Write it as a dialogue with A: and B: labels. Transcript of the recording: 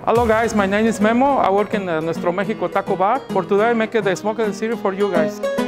A: Hello guys, my name is Memo. I work in Nuestro Mexico Taco Bar. For today I make the smoked cereal for you guys.